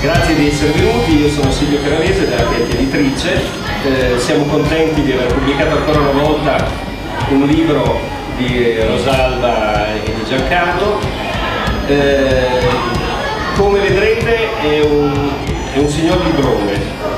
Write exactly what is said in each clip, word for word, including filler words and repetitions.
Grazie di essere venuti, io sono Silvio Caravese della Piatti Editrice, eh, siamo contenti di aver pubblicato ancora una volta un libro di Rosalba e di Giancarlo. Eh, come vedrete è un, è un signor librone,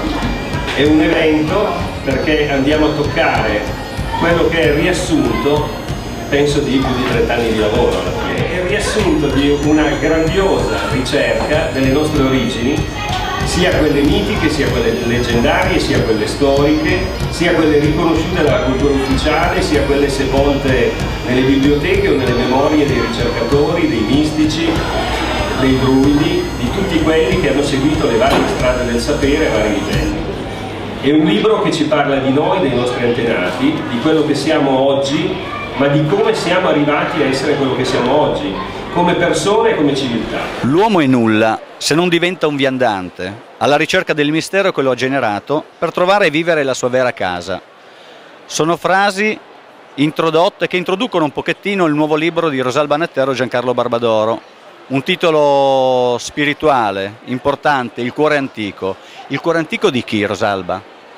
è un evento perché andiamo a toccare quello che è il riassunto, penso di più di trent'anni di lavoro alla fine. È il riassunto di una grandiosa ricerca delle nostre origini, sia quelle mitiche, sia quelle leggendarie, sia quelle storiche, sia quelle riconosciute dalla cultura ufficiale, sia quelle sepolte nelle biblioteche o nelle memorie dei ricercatori, dei mistici, dei druidi, di tutti quelli che hanno seguito le varie strade del sapere a vari livelli. È un libro che ci parla di noi, dei nostri antenati, di quello che siamo oggi, ma di come siamo arrivati a essere quello che siamo oggi, come persone e come civiltà. L'uomo è nulla se non diventa un viandante, alla ricerca del mistero che lo ha generato per trovare e vivere la sua vera casa. Sono frasi introdotte che introducono un pochettino il nuovo libro di Rosalba Nattero e Giancarlo Barbadoro, un titolo spirituale, importante, Il cuore antico. Il cuore antico di chi, Rosalba?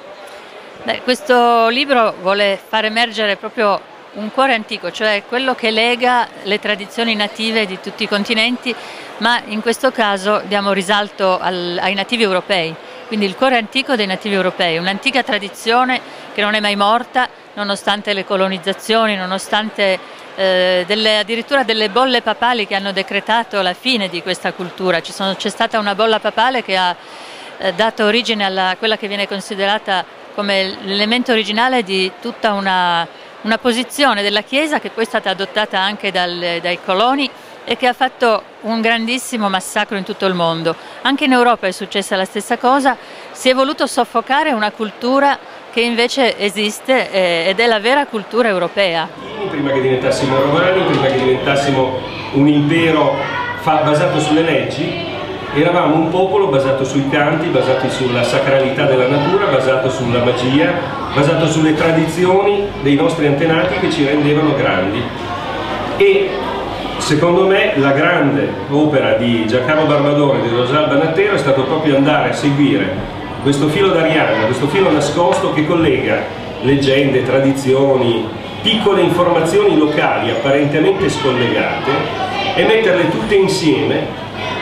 Beh, questo libro vuole far emergere proprio un cuore antico, cioè quello che lega le tradizioni native di tutti i continenti, ma in questo caso diamo risalto al, ai nativi europei, quindi il cuore antico dei nativi europei, un'antica tradizione che non è mai morta nonostante le colonizzazioni, nonostante eh, delle, addirittura delle bolle papali che hanno decretato la fine di questa cultura. C'è stata una bolla papale che ha eh, dato origine a quella che viene considerata come l'elemento originale di tutta una una posizione della Chiesa che poi è stata adottata anche dal, dai coloni e che ha fatto un grandissimo massacro in tutto il mondo. Anche in Europa è successa la stessa cosa, si è voluto soffocare una cultura che invece esiste eh, ed è la vera cultura europea. Prima che diventassimo romani, prima che diventassimo un impero basato sulle leggi, eravamo un popolo basato sui canti, basato sulla sacralità della natura, basato sulla magia, basato sulle tradizioni dei nostri antenati che ci rendevano grandi. E secondo me la grande opera di Giancarlo Barbadoro e di Rosalba Nattero è stato proprio andare a seguire questo filo d'Arianna, questo filo nascosto che collega leggende, tradizioni, piccole informazioni locali apparentemente scollegate e metterle tutte insieme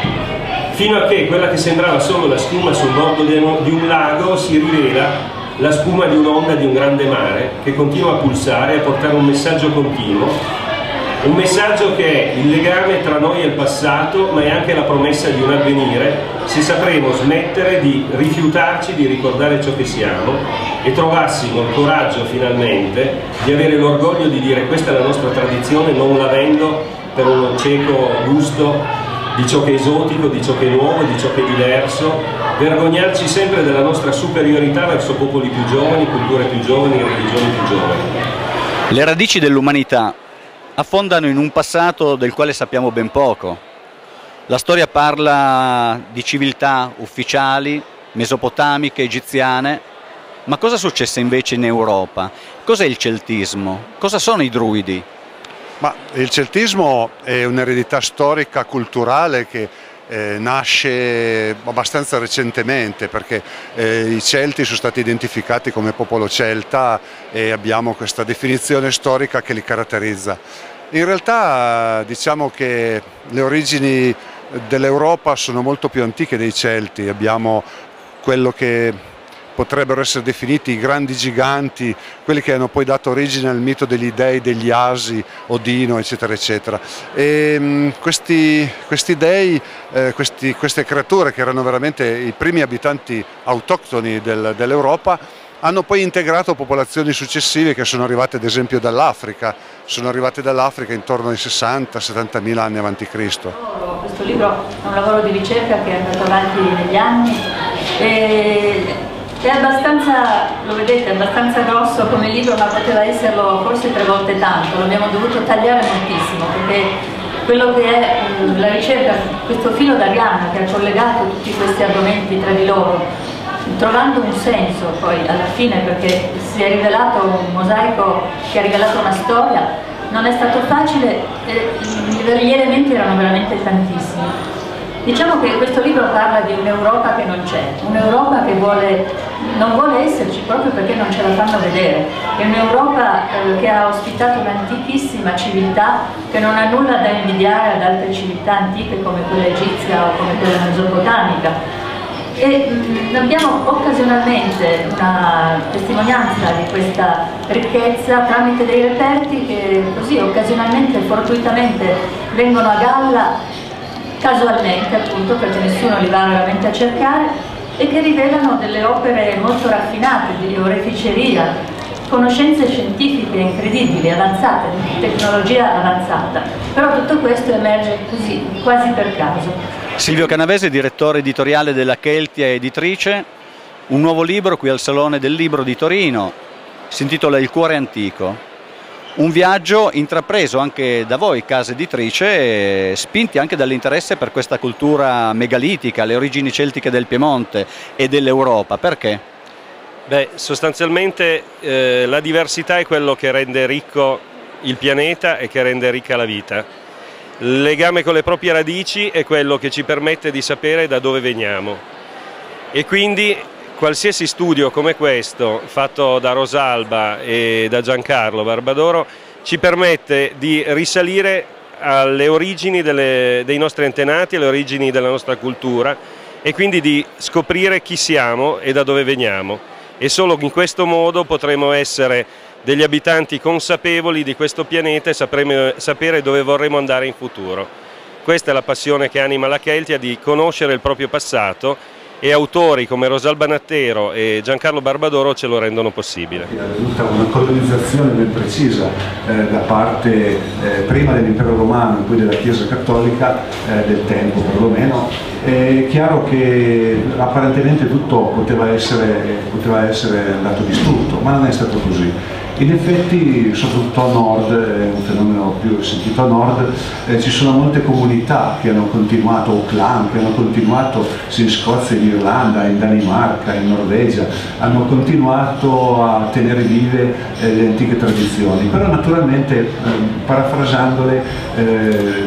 fino a che quella che sembrava solo la spuma sul bordo di un lago si rivela la spuma di un'onda di un grande mare che continua a pulsare e a portare un messaggio continuo, un messaggio che è il legame tra noi e il passato, ma è anche la promessa di un avvenire se sapremo smettere di rifiutarci di ricordare ciò che siamo e trovassimo il coraggio finalmente di avere l'orgoglio di dire questa è la nostra tradizione, non la vendo per un cieco gusto di ciò che è esotico, di ciò che è nuovo, di ciò che è diverso, vergognarci sempre della nostra superiorità verso popoli più giovani, culture più giovani, religioni più giovani. Le radici dell'umanità affondano in un passato del quale sappiamo ben poco. La storia parla di civiltà ufficiali, mesopotamiche, egiziane, ma cosa successe invece in Europa? Cos'è il celtismo? Cosa sono i druidi? Ma il celtismo è un'eredità storica, culturale che eh, nasce abbastanza recentemente perché eh, i Celti sono stati identificati come popolo celta e abbiamo questa definizione storica che li caratterizza. In realtà diciamo che le origini dell'Europa sono molto più antiche dei Celti, abbiamo quello che potrebbero essere definiti i grandi giganti, quelli che hanno poi dato origine al mito degli dei, degli asi, Odino, eccetera, eccetera. E, mh, questi, questi dei, eh, questi, queste creature che erano veramente i primi abitanti autoctoni del, dell'Europa, hanno poi integrato popolazioni successive che sono arrivate ad esempio dall'Africa, sono arrivate dall'Africa intorno ai sessanta settantamila anni avanti Cristo. Questo libro è un lavoro di ricerca che è andato avanti negli anni e è abbastanza, lo vedete, è abbastanza grosso come libro, ma poteva esserlo forse tre volte tanto, l'abbiamo dovuto tagliare moltissimo perché quello che è la ricerca, questo filo d'Arianna che ha collegato tutti questi argomenti tra di loro, trovando un senso poi alla fine, perché si è rivelato un mosaico che ha rivelato una storia, non è stato facile, eh, gli elementi erano veramente tantissimi. Diciamo che questo libro parla di un'Europa che non c'è, un'Europa che vuole, non vuole esserci proprio perché non ce la fanno vedere, è un'Europa eh, che ha ospitato un'antichissima civiltà che non ha nulla da invidiare ad altre civiltà antiche come quella egizia o come quella mesopotamica. E mh, abbiamo occasionalmente una testimonianza di questa ricchezza tramite dei reperti che così occasionalmente, fortuitamente vengono a galla, casualmente appunto, perché nessuno li va veramente a cercare, e che rivelano delle opere molto raffinate di oreficeria, conoscenze scientifiche incredibili, avanzate, tecnologia avanzata. Però tutto questo emerge così, quasi per caso. Silvio Canavese, direttore editoriale della Keltia Editrice, un nuovo libro qui al Salone del Libro di Torino, si intitola Il cuore antico. Un viaggio intrapreso anche da voi, casa editrice, spinti anche dall'interesse per questa cultura megalitica, le origini celtiche del Piemonte e dell'Europa. Perché? Beh, sostanzialmente eh, la diversità è quello che rende ricco il pianeta e che rende ricca la vita. Il legame con le proprie radici è quello che ci permette di sapere da dove veniamo. E quindi qualsiasi studio come questo, fatto da Rosalba e da Giancarlo Barbadoro, ci permette di risalire alle origini delle, dei nostri antenati, alle origini della nostra cultura, e quindi di scoprire chi siamo e da dove veniamo. E solo in questo modo potremo essere degli abitanti consapevoli di questo pianeta e sapremo sapere dove vorremmo andare in futuro. Questa è la passione che anima la Keltia, di conoscere il proprio passato, e autori come Rosalba Nattero e Giancarlo Barbadoro ce lo rendono possibile. È venuta una colonizzazione ben precisa eh, da parte eh, prima dell'impero romano e poi della Chiesa cattolica, eh, del tempo perlomeno. È chiaro che apparentemente tutto poteva essere, poteva essere andato distrutto, ma non è stato così. In effetti, soprattutto a nord, è un fenomeno più sentito a nord, eh, ci sono molte comunità che hanno continuato, o clan, che hanno continuato in Scozia, in Irlanda, in Danimarca, in Norvegia, hanno continuato a tenere vive eh, le antiche tradizioni, però naturalmente, eh, parafrasandole, eh,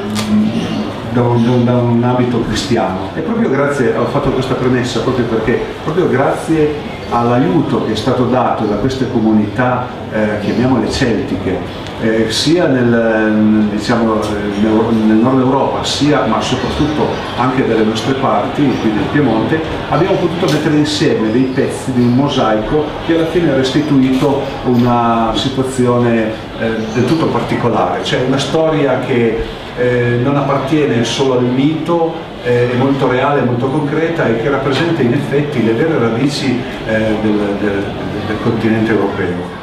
Da un, da un ambito cristiano. E proprio grazie, ho fatto questa premessa proprio perché, proprio grazie all'aiuto che è stato dato da queste comunità, eh, chiamiamole celtiche, eh, sia nel, diciamo, nel nord Europa, sia ma soprattutto anche dalle nostre parti, qui del Piemonte, abbiamo potuto mettere insieme dei pezzi di un mosaico che alla fine ha restituito una situazione eh, del tutto particolare, cioè una storia che Eh, non appartiene solo al mito, eh, è molto reale, molto concreta e che rappresenta in effetti le vere radici eh, del, del, del continente europeo.